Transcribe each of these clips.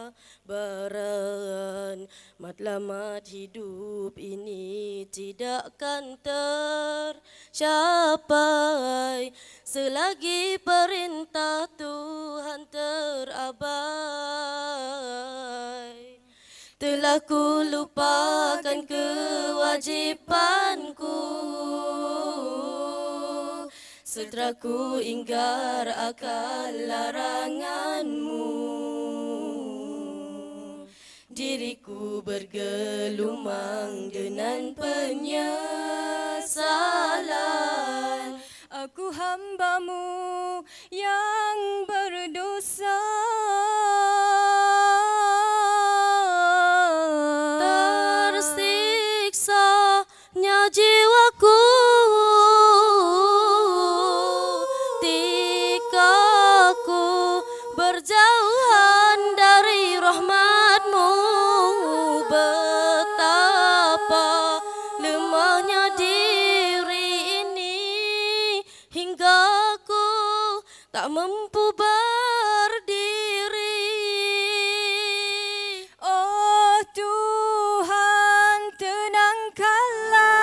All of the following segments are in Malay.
sabaran. Matlamat hidup ini tidakkan tercapai selagi perintah Tuhan terabai. Telah ku lupakan kewajipanku, setelah ku ingkar akan laranganmu. Diriku bergelumang dengan penyesalan. Aku hamba-Mu yang berdosa. Tersiksanya jiwaku ketika ku berjauhan dari rahmat-Mu. Betapa lemahnya diri ini hingga ku tak mampu berdiri. Oh Tuhan, tenangkanlah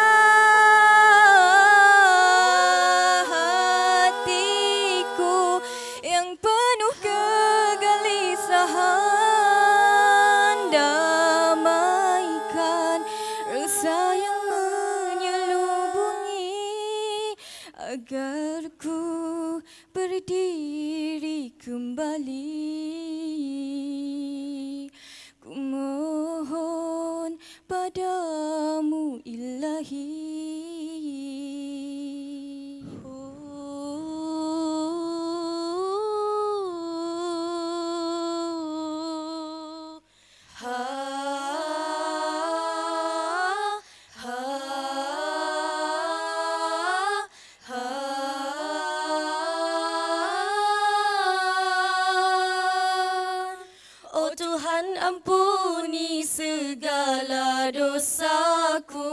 hatiku yang penuh kegelisahan. Damaikan rasa yang menyelubungi agar ku berdiri kembali. Ku mohon padamu Ilahi. Oh Tuhan, ampuni segala dosaku.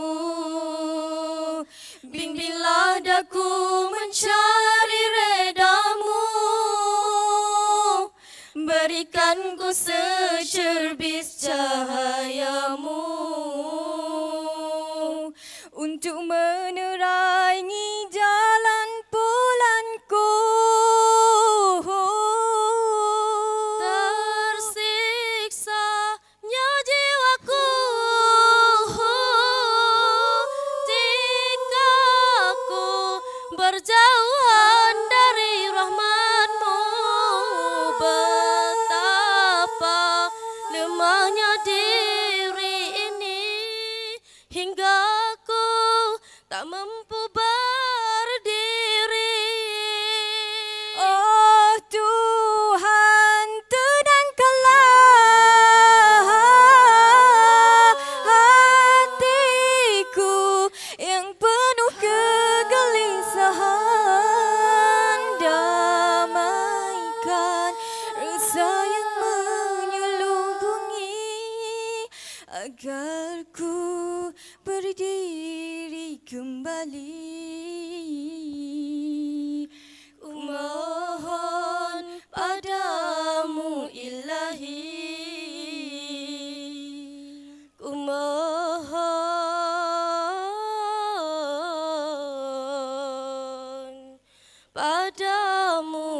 Bimbinglah daku mencari redamu. Berikan ku secerbis cahayamu untuk menerangi jalan pulanku. Tersiksanya jiwaku ketika ku berjauhan dari rahmat-Mu. Betapa lemahnya diri ini hingga ku tak mampu berdiri. Oh Tuhan, tenangkanlah hatiku yang penuh kegelisahan. Damaikan rasa yang menyelubungi agar ku berdiri kembali. Ku mohon padamu Ilahi. Ku mohon padamu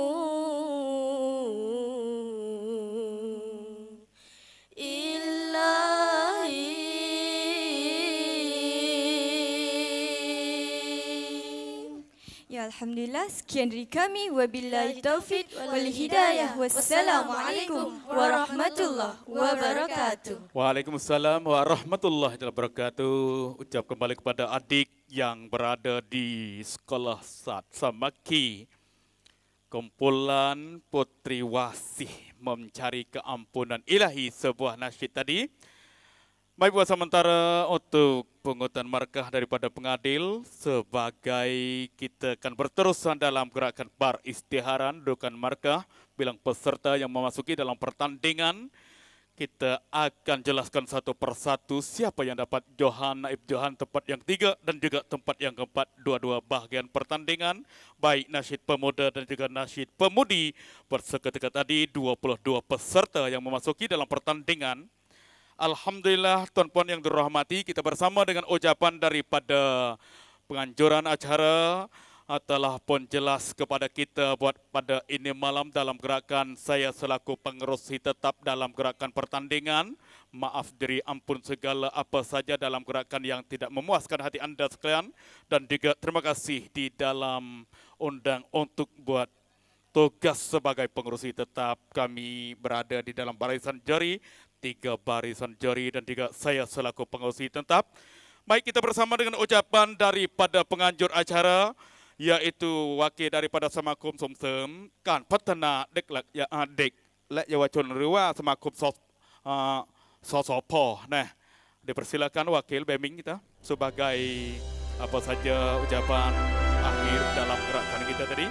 Ya Alhamdulillah, sekian dari kami. Wabillahi taufik wal hidayah. Wassalamualaikum warahmatullahi wabarakatuh. Waalaikumsalam warahmatullahi wabarakatuh. Ucap kembali kepada adik yang berada di Sekolah Sat Samaki. Kumpulan Putri Wasih mencari keampunan ilahi, sebuah nasyid tadi. Baik, buat sementara untuk pungutan markah daripada pengadil, sebagai kita akan berterusan dalam gerakan beristiharan dudukan markah bilang peserta yang memasuki dalam pertandingan kita akan jelaskan satu persatu siapa yang dapat Johan, naib Johan tempat yang 3 dan juga tempat yang keempat. Dua-dua bahagian pertandingan, baik nasyid pemuda dan juga nasyid pemudi. Berseketika tadi 22 peserta yang memasuki dalam pertandingan. Alhamdulillah tuan-puan yang dirahmati, kita bersama dengan ucapan daripada penganjuran acara telah pun jelas kepada kita buat pada ini malam dalam gerakan saya selaku pengerusi tetap dalam gerakan pertandingan. Maaf diri ampun segala apa saja dalam gerakan yang tidak memuaskan hati anda sekalian. Dan juga terima kasih di dalam undang untuk buat tugas sebagai pengerusi tetap. Kami berada di dalam barisan juri, 3 barisan juri dan juga saya selaku pengerusi tetap. Baik, kita bersama dengan ucapan daripada penganjur acara, yaitu wakil daripada Semakum Somsem Kan Patana Dek Ya Dekและเยาวชนหรือว่าสมาคมสสพ. Nah, dipersilakan wakil Beming kita sebagai apa saja ucapan akhir dalam gerakan kita tadi.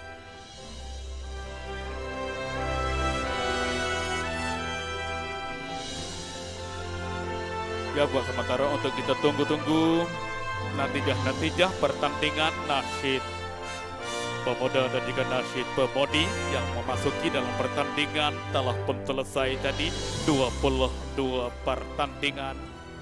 Ya, buat sementara untuk kita tunggu-tunggu natijah pertandingan nasyid pemuda dan juga nasyid pemudi yang memasuki dalam pertandingan telah pun selesai tadi 22 pertandingan.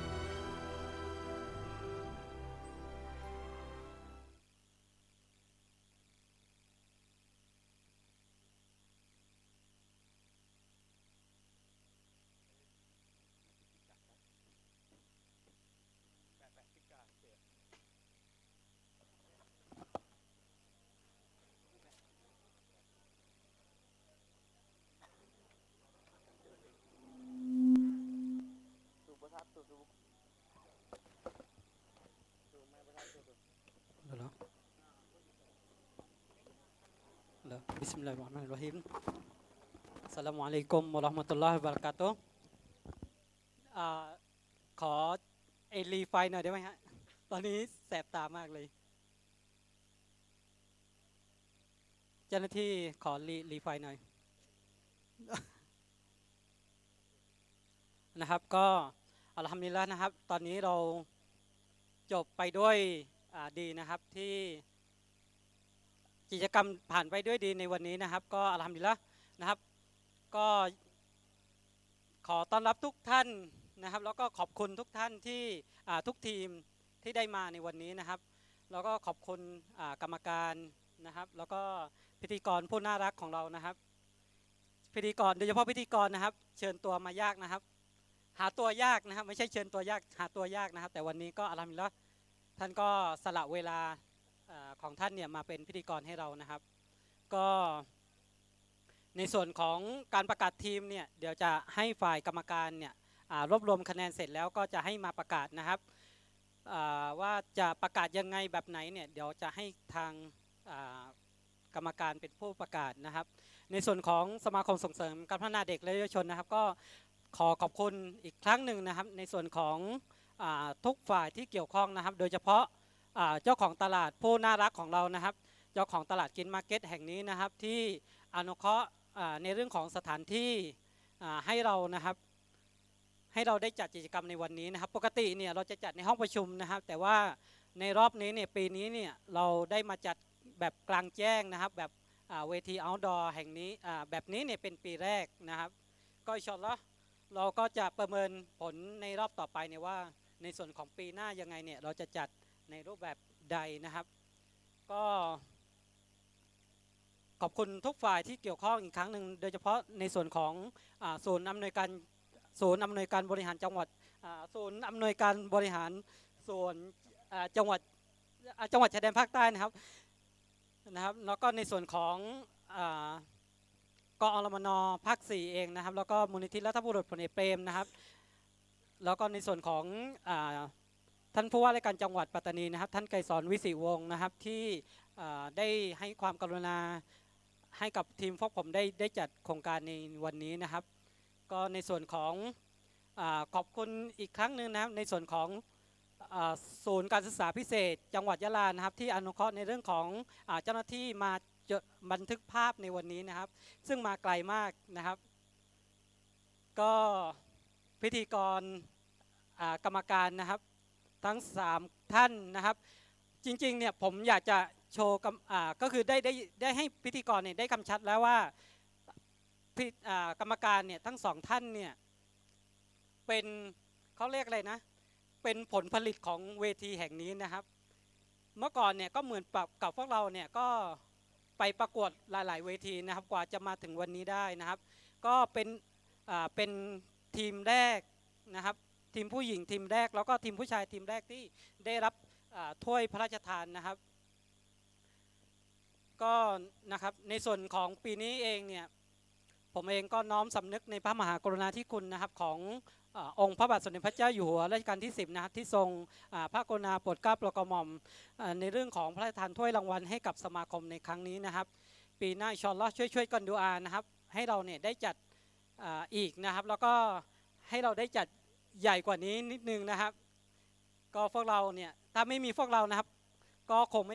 Bismillahirrahmanirrahim. Assalamualaikum warahmatullahi wabarakatuh. ขอรีไฟหน่อยได้ไหมฮะตอนนี้แสบตามากเลยเจ้าหน้าที่ขอรีไฟหน่อยนะครับก็อัลฮัมดุลิลละห์นะครับตอนนี้เราจบไปด้วยดีนะครับที่กิจกรรมผ่านไปด้วยดีในวันนี้นะครับก็อัลฮัมดุลิลละห์นะครับก็ขอต้อนรับทุกท่านนะครับแล้วก็ขอบคุณทุกท่านที่ทุกทีมที่ได้มาในวันนี้นะครับแล้วก็ขอบคุณกรรมการนะครับแล้วก็พิธีกรผู้น่ารักของเรานะครับพิธีกรโดยเฉพาะพิธีกรนะครับเชิญตัวมายากนะครับหาตัวยากนะครับไม่ใช่เชิญตัวยากหาตัวยากนะครับแต่วันนี้ก็อัลฮัมดุลิลละห์ท่านก็สละเวลาของท่านเนี่ยมาเป็นพิธีกรให้เรานะครับก็ในส่วนของการประกาศทีมเนี่ยเดี๋ยวจะให้ฝ่ายกรรมการเนี่ยรวบรวมคะแนนเสร็จแล้วก็จะให้มาประกาศนะครับว่าจะประกาศยังไงแบบไหนเนี่ยเดี๋ยวจะให้ทางกรรมการเป็นผู้ประกาศนะครับในส่วนของสมาคมส่งเสริมการพัฒนาเด็กและเยาวชนนะครับก็ขอขอบคุณอีกครั้งหนึ่งนะครับในส่วนของทุกฝ่ายที่เกี่ยวข้องนะครับโดยเฉพาะเจ้าของตลาดผู้น่ารักของเรานะครับเจ้าของตลาดกินมาร์เก็ตแห่งนี้นะครับที่อนุเคราะห์ในเรื่องของสถานที่ให้เรานะครับให้เราได้จัดกิจกรรมในวันนี้นะครับปกติเนี่ยเราจะจัดในห้องประชุมนะครับแต่ว่าในรอบนี้เนี่ยปีนี้เนี่ยเราได้มาจัดแบบกลางแจ้งนะครับแบบเวที outdoor แห่งนี้แบบนี้เนี่ยเป็นปีแรกนะครับก็อินชาอัลลอฮ์เราก็จะประเมินผลในรอบต่อไปเนี่ยว่าในส่วนของปีหน้ายังไงเนี่ยเราจะจัดในรูปแบบใดนะครับก็ขอบคุณทุกฝ่ายที่เกี่ยวข้องอีกครั้งหนึ่งโดยเฉพาะในส่วนของศูนย์อำนวยการบริหารจังหวัดศูนย์อำนวยการบริหารส่วนจังหวัดชายแดนภาคใต้นะครับแล้วก็ในส่วนของกอรมน.ภาค 4เองนะครับแล้วก็มูลนิธิรัฐบุรุษพลเอกเปรมนะครับแล้วก็ในส่วนของท่านผู้ว่าราชการจังหวัดปัตตานีนะครับท่านไกรสอนวิสิวงศ์นะครับที่ได้ให้ความกรุณาให้กับทีมพวกผมได้จัดโครงการในวันนี้นะครับก็ในส่วนของขอบคุณอีกครั้งหนึ่งนะครับในส่วนของศูนย์การศึกษาพิเศษจังหวัดยะลานะครับที่อนุเคราะห์ในเรื่องของเจ้าหน้าที่มาบันทึกภาพในวันนี้นะครับซึ่งมาไกลมากนะครับกก็พิธีกรกรรมการนะครับทั้ง3ท่านนะครับจริงๆเนี่ยผมอยากจะโชว์ก็คือได้ให้พิธีกรเนี่ยได้กำชัดแล้วว่ากรรมการเนี่ยทั้ง2ท่านเนี่ยเป็นเขาเรียกอะไรนะเป็นผลผลิตของเวทีแห่งนี้นะครับเมื่อก่อนเนี่ยก็เหมือนกับพวกเราเนี่ยก็ไปประกวดหลายๆเวทีนะครับกว่าจะมาถึงวันนี้ได้นะครับก็เป็นทีมแรกนะครับทีมผู้หญิงทีมแรกแล้วก็ทีมผู้ชายทีมแรกที่ได้รับถ้วยพระราชทานนะครับก็นะครับในส่วนของปีนี้เองเนี่ยผมเองก็น้อมสำนึกในพระมหากรุณาธิคุณนะครับขององค์พระบาทสมเด็จพระเจ้าอยู่หัวรัชกาลที่10นะครับที่ทรงพระกรุณาโปรดเกล้าโปรดกระหม่อมในเรื่องของพระราชทานถ้วยรางวัลให้กับสมาคมในครั้งนี้นะครับปีหน้าอินชาอัลลอฮ์ช่วยกันดูอานะครับให้เราเนี่ยได้จัดอีกนะครับแล้วก็ให้เราได้จัดใหญ่กว่านี้นิดนึงนะครับก็พวกเราเนี่ยถ้าไม่มีพวกเรานะครับก็คงไม่